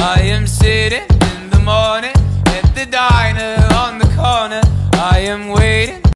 I am sitting in the morning at the diner on the corner. I am waiting